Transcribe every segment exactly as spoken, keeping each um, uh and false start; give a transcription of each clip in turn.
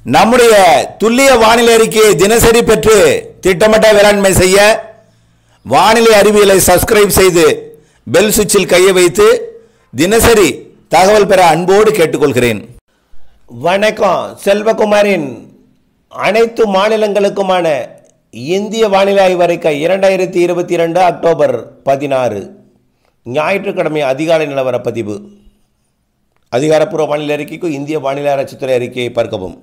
நம்முடைய துல்லிய வானிலை அறிக்கையை தினசரி பெற்று திட்டமிட்ட வேளாண்மை செய்ய வானிலை அறிவியலை சப்ஸ்கிரைப் செய்து பெல் சுவிட்சில் கையை வைத்து தினசரி தகவல் பெற அன்போடு கேட்டுக்கொள்கிறேன். வணக்கம். செல்வகுமாரின் அனைத்து மாநிலங்களுக்குமான இந்திய வானிலை ஆய்வறிக்கை இரண்டாயிரத்தி இருபத்தி இரண்டு அக்டோபர் பதினாறு ஞாயிற்றுக்கிழமை அதிகாலை நிலவர பதிவு. அதிகாரப்பூர்வ வானிலை அறிக்கைக்கு இந்திய வானிலை ஆராய்ச்சித்துறை அறிக்கையை பார்க்கவும்.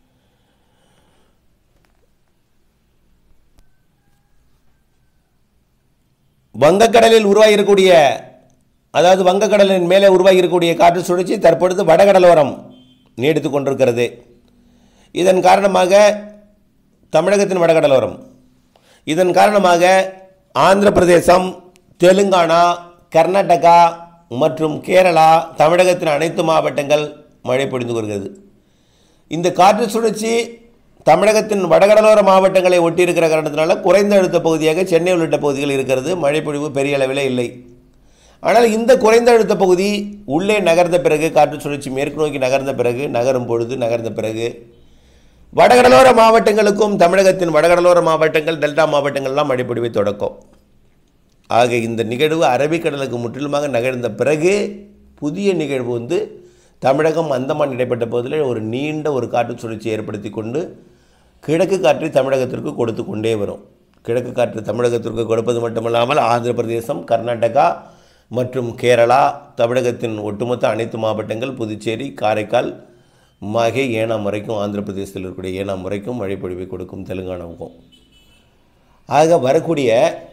வங்கக்கடலில் உருவாகியிருக்கக்கூடிய அதாவது வங்கக்கடலின் மேலே உருவாகியிருக்கக்கூடிய காற்று சுழற்சி தற்பொழுது வடகடலோரம் நீடித்து கொண்டிருக்கிறது. இதன் காரணமாக தமிழகத்தின் வடகடலோரம் இதன் காரணமாக ஆந்திர பிரதேசம், தெலுங்கானா, கர்நாடகா மற்றும் கேரளா தமிழகத்தின் அனைத்து மாவட்டங்கள் மழை பொழிந்து வருகிறது. இந்த காற்று சுழற்சி தமிழகத்தின் வடகடலோர மாவட்டங்களை ஒட்டியிருக்கிற காரணத்தினால குறைந்த அழுத்த பகுதியாக சென்னை உள்ளிட்ட பகுதிகள் இருக்கிறது. மழைப்பொழிவு பெரிய அளவில் இல்லை. ஆனால் இந்த குறைந்த அழுத்த பகுதி உள்ளே நகர்ந்த பிறகு காற்று சுழற்சி மேற்கு நோக்கி நகர்ந்த பிறகு நகரும் பொழுது நகர்ந்த பிறகு வடகடலோர மாவட்டங்களுக்கும் தமிழகத்தின் வடகடலோர மாவட்டங்கள் டெல்டா மாவட்டங்கள்லாம் மழைப்பொழிவை தொடக்கும். ஆக இந்த நிகழ்வு அரபிக்கடலுக்கு முற்றிலுமாக நகர்ந்த பிறகு புதிய நிகழ்வு வந்து தமிழகம் அந்தமான் இடைப்பட்ட பகுதியில் ஒரு நீண்ட ஒரு காற்று சுழற்சி ஏற்படுத்தி கொண்டு கிழக்கு காற்றை தமிழகத்திற்கு கொடுத்து கொண்டே வரும். கிழக்கு காற்று தமிழகத்திற்கு கொடுப்பது மட்டுமல்லாமல் ஆந்திர பிரதேசம், கர்நாடகா மற்றும் கேரளா தமிழகத்தின் ஒட்டுமொத்த அனைத்து மாவட்டங்கள், புதுச்சேரி, காரைக்கால், மாஹே, ஏனாம் வரைக்கும் ஆந்திர பிரதேசத்தில் இருக்கக்கூடிய ஏனாம் வரைக்கும் மழைப்பொழிவை கொடுக்கும். தெலுங்கானாவுக்கும். ஆக வரக்கூடிய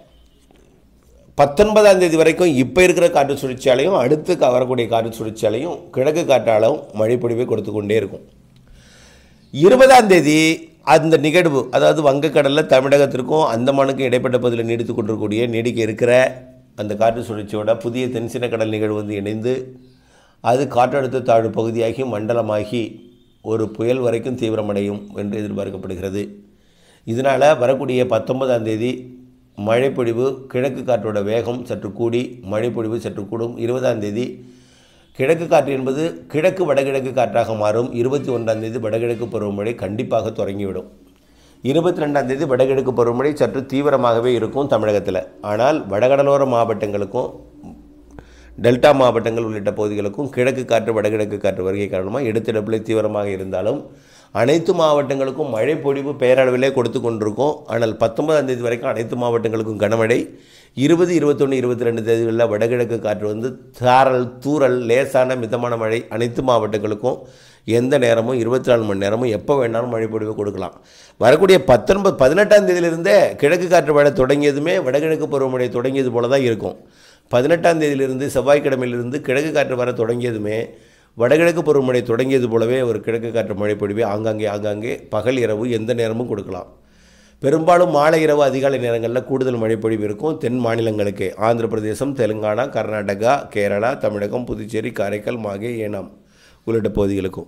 பத்தொன்பதாம் தேதி வரைக்கும் இப்போ இருக்கிற காற்று சுழற்சியாலையும் அடுத்து வரக்கூடிய காற்று சுழற்சியாலையும் கிழக்கு காற்றாலும் மழைப்பொழிவை கொடுத்து கொண்டே இருக்கும். இருபதாம் தேதி அந்த நிகழ்வு அதாவது வங்கக்கடலில் தமிழகத்திற்கும் அந்தமானுக்கும் இடைப்பட்ட பகுதியில் நீடித்து கொண்டிருக்கக்கூடிய நீடிக்க இருக்கிற அந்த காற்று சுழற்சியோட புதிய தென்சின கடல் நிகழ்வு வந்து இணைந்து அது காற்றழுத்த தாழ்வு பகுதியாகி மண்டலமாகி ஒரு புயல் வரைக்கும் தீவிரமடையும் என்று எதிர்பார்க்கப்படுகிறது. இதனால் வரக்கூடிய பத்தொன்பதாம் தேதி மழைப்பொழிவு கிழக்கு காற்றோட வேகம் சற்று கூடி மழைப்பொழிவு சற்று கூடும். இருபதாம் தேதி கிழக்கு காற்று என்பது கிழக்கு வடகிழக்கு காற்றாக மாறும். இருபத்தி ஒன்றாம் தேதி வடகிழக்கு பருவமழை கண்டிப்பாக தொடங்கிவிடும். இருபத்தி ரெண்டாம் தேதி வடகிழக்கு பருவமழை சற்று தீவிரமாகவே இருக்கும் தமிழகத்தில். ஆனால் வடகடலோர மாவட்டங்களுக்கும் டெல்டா மாவட்டங்கள் உள்ளிட்ட பகுதிகளுக்கும் கிழக்கு காற்று வடகிழக்கு காற்று வருகை காரணமாக எடுத்திடப்பில் தீவிரமாக இருந்தாலும் அனைத்து மாவட்டங்களுக்கும் மழை பொழிவு பேரளவிலே கொடுத்து கொண்டிருக்கும். ஆனால் பத்தொன்பதாம் தேதி வரைக்கும் அனைத்து மாவட்டங்களுக்கும் கனமழை. இருபது இருபத்தொன்று இருபத்தி ரெண்டு தேதிகளில் வடகிழக்கு காற்று வந்து சாரல், தூறல், லேசான மிதமான மழை அனைத்து மாவட்டங்களுக்கும் எந்த நேரமும் இருபத்தி நாலு மணி நேரமும் எப்போ வேணாலும் மழை பொழிவு கொடுக்கலாம். வரக்கூடிய பத்தொன்பது பதினெட்டாம் தேதியிலிருந்தே கிழக்கு காற்று மழை தொடங்கியதுமே வடகிழக்கு பருவமழை தொடங்கியது போல தான் இருக்கும். பதினெட்டாம் தேதியிலிருந்து செவ்வாய்க்கிழமையிலிருந்து கிழக்கு காற்று வர தொடங்கியதுமே வடகிழக்கு பருவமழை தொடங்கியது போலவே ஒரு கிழக்கு காற்று மழை பொழிவை ஆங்காங்கே ஆங்காங்கே பகல் இரவு எந்த நேரமும் கொடுக்கலாம். பெரும்பாலும் மாலை இரவு அதிகாலை நேரங்களில் கூடுதல் மழைப்பொழிவு இருக்கும். தென் மாநிலங்களுக்கு ஆந்திர பிரதேசம், தெலுங்கானா, கர்நாடகா, கேரளா, தமிழகம், புதுச்சேரி, காரைக்கால், மாகே, ஏனாம் உள்ளிட்ட பகுதிகளுக்கும்.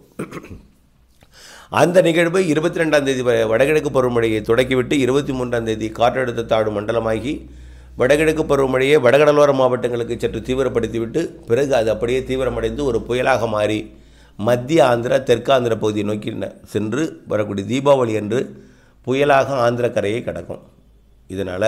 அந்த நிகழ்வு இருபத்தி ரெண்டாம் தேதி வடகிழக்கு பருவமழையை தொடக்கிவிட்டு இருபத்தி மூன்றாம் தேதி காற்றழுத்த தாழ்வு மண்டலமாகி வடகிழக்கு பருவமழையை வடகடலோர மாவட்டங்களுக்கு சற்று தீவிரப்படுத்திவிட்டு பிறகு அது அப்படியே தீவிரமடைந்து ஒரு புயலாக மாறி மத்திய ஆந்திரா, தெற்காந்திர பகுதியை நோக்கி சென்று வரக்கூடிய தீபாவளி அன்று புயலாக ஆந்திர கரையை கடக்கும். இதனால்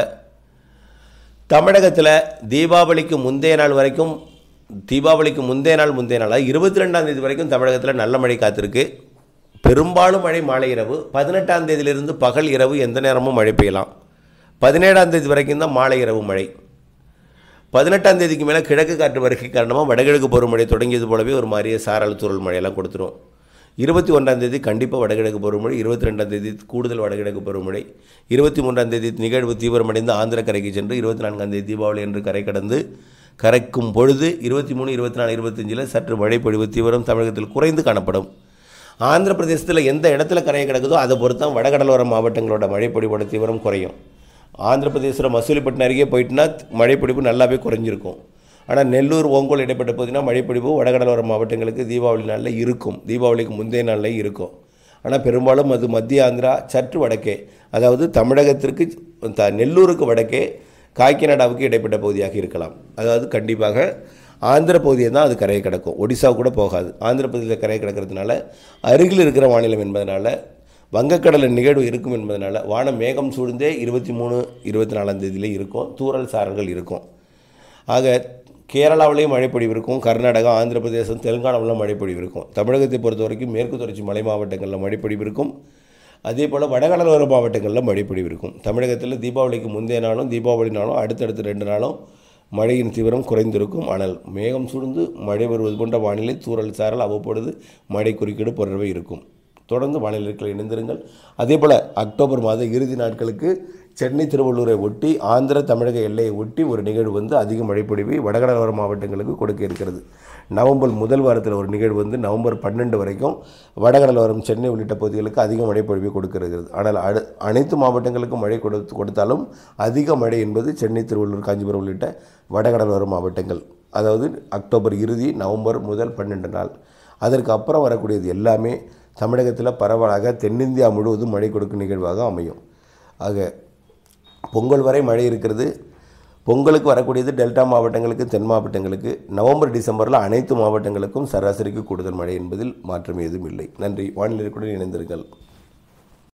தமிழகத்தில் தீபாவளிக்கு முந்தைய நாள் வரைக்கும் தீபாவளிக்கு முந்தைய நாள் முந்தைய நாள் இருபத்தி ரெண்டாம் தேதி வரைக்கும் தமிழகத்தில் நல்ல மழை காத்திருக்கு. பெரும்பாலும் மழை மாலை இரவு. பதினெட்டாம் தேதியிலிருந்து பகல் இரவு எந்த நேரமும் மழை பெய்யலாம். பதினேழாம் தேதி வரைக்கும் தான் மாலை இரவு மழை. பதினெட்டாம் தேதிக்கு மேலே கிழக்கு காற்று வருகை காரணமாக வடகிழக்கு பருவமழை தொடங்கியது போலவே ஒரு மாதிரியே சாரல் தூறல் மழையெல்லாம் கொடுத்துரும். இருபத்தி ஒன்றாம் தேதி கண்டிப்பாக வடகிழக்கு பருவமழை. இருபத்தி ரெண்டாம் தேதி கூடுதல் வடகிழக்கு பருவமழை. இருபத்தி மூன்றாம் தேதி நிகழ்வு தீவிரமடைந்து ஆந்திர கரைக்கு சென்று இருபத்தி நான்காம் தேதி தீபாவளி என்று கரை கடந்து கரைக்கும் பொழுது இருபத்தி மூணு இருபத்தி நாலு இருபத்தஞ்சில் சற்று மழைப்பொழிவு தீவிரம் தமிழகத்தில் குறைந்து காணப்படும். ஆந்திர பிரதேசத்தில் எந்த இடத்துல கரையை கிடக்குதோ அதை பொறுத்தான் வடகடலோர மாவட்டங்களோட மழைப்பொழிவோட தீவிரம் குறையும். ஆந்திர பிரதேசத்தில் மசூலிப்பட்டினம் அருகே போயிட்டுனா மழைப்பொழிவு நல்லாவே குறைஞ்சிருக்கும். ஆனால் நெல்லூர், ஓங்கோல் இடைப்பட்ட போதுன்னா மழைப்பொழிவு வடகடலோர மாவட்டங்களுக்கு தீபாவளி நாளில் இருக்கும். தீபாவளிக்கு முந்தைய நாளில் இருக்கும். ஆனால் பெரும்பாலும் அது மத்திய ஆந்திரா சற்று வடக்கே, அதாவது தமிழகத்திற்கு த நெல்லூருக்கு வடக்கே காக்கிநாடாவுக்கு இடைப்பட்ட பகுதியாக இருக்கலாம். அதாவது கண்டிப்பாக ஆந்திர பகுதியை தான் அது கரையை கிடக்கும், ஒடிசா கூட போகாது. ஆந்திர பகுதியில் கரையை கிடக்கிறதுனால அருகில் இருக்கிற மாநிலம் என்பதனால வங்கக்கடலில் நிகழ்வு இருக்கும் என்பதனால வானம் மேகம் சூழ்ந்தே இருபத்தி மூணு இருபத்தி நாலாம் தேதியிலே இருக்கும், தூறல் சாரல்கள் இருக்கும். ஆக கேரளாவிலேயும் மழைப்பொழிவு இருக்கும், கர்நாடகா, ஆந்திர பிரதேசம், தெலுங்கானாவிலும் மழைப்பொழிவு இருக்கும். தமிழகத்தை பொறுத்த வரைக்கும் மேற்கு தொடர்ச்சி மலை மாவட்டங்களில் மழைப்பொழிவு இருக்கும். அதே போல் வடகடலோர மாவட்டங்களில் மழைப்பொழிவு இருக்கும். தமிழகத்தில் தீபாவளிக்கு முந்தைய நாளும் தீபாவளி நாளும் அடுத்தடுத்து ரெண்டு நாளும் மழையின் தீவிரம் குறைந்திருக்கும். ஆனால் மேகம் சூழ்ந்து மழை வருவது போன்ற வானிலை, தூறல் சாரல், அவ்வப்பொழுது மழை குறுக்கீடு போன்றவை இருக்கும். தொடர்ந்து வானிலைகள் இணைந்திருங்கள். அதே போல் அக்டோபர் மாத இறுதி நாட்களுக்கு சென்னை திருவள்ளூரை ஒட்டி ஆந்திர தமிழக எல்லையை ஒட்டி ஒரு நிகழ்வு வந்து அதிக மழைப்பொழிவை வடகடலோர மாவட்டங்களுக்கு கொடுக்க இருக்கிறது. நவம்பர் முதல் வாரத்தில் ஒரு நிகழ்வு வந்து நவம்பர் பன்னெண்டு வரைக்கும் வடகடலோரம் சென்னை உள்ளிட்ட பகுதிகளுக்கு அதிக மழைப்பொழிவை கொடுக்க இருக்கிறது. ஆனால் அடு அனைத்து மாவட்டங்களுக்கும் மழை கொடுத்து கொடுத்தாலும் அதிக மழை என்பது சென்னை, திருவள்ளூர், காஞ்சிபுரம் உள்ளிட்ட வடகடலோர மாவட்டங்கள். அதாவது அக்டோபர் இறுதி, நவம்பர் முதல் பன்னெண்டு நாள். அதற்கு அப்புறம் வரக்கூடியது எல்லாமே தமிழகத்தில் பரவலாக தென்னிந்தியா முழுவதும் மழை கொடுக்கும் நிகழ்வாக அமையும். ஆக பொங்கல் வரை மழை இருக்கிறது. பொங்கலுக்கு வரக்கூடியது டெல்டா மாவட்டங்களுக்கு, தென் மாவட்டங்களுக்கு. நவம்பர் டிசம்பரில் அனைத்து மாவட்டங்களுக்கும் சராசரிக்கு கூடுதல் மழை என்பதில் மாற்றம் ஏதும் இல்லை. நன்றி. வானிலை கூட இணைந்திருங்கள்.